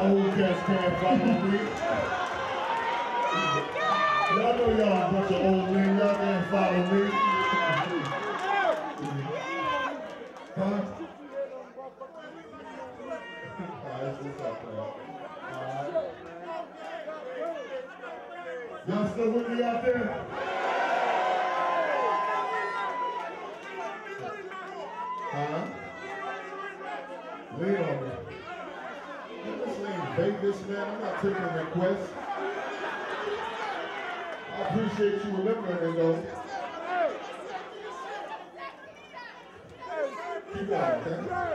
old cats can't follow me. Y'all know y'all a bunch of old men. Y'all can't follow me. Huh? Alright, what's up, man? Alright. Y'all still with me out there? Huh? Lean on me. This ain't Vegas, man. I'm not taking requests. I appreciate you remembering it, though. Keep on, okay?